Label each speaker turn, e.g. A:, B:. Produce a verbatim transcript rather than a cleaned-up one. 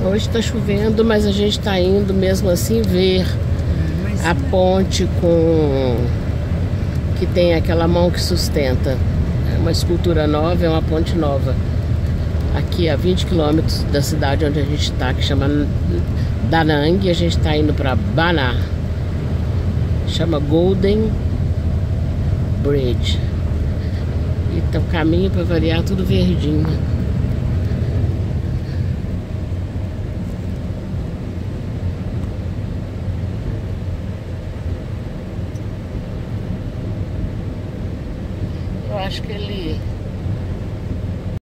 A: Hoje está chovendo, mas a gente está indo mesmo assim ver a ponte com que tem aquela mão que sustenta. É uma escultura nova, é uma ponte nova. Aqui a vinte quilômetros da cidade onde a gente está, que chama Da Nang, e a gente está indo para Ba Na. Chama Golden Bridge. E tá o caminho, para variar, tudo verdinho. Eu acho que ele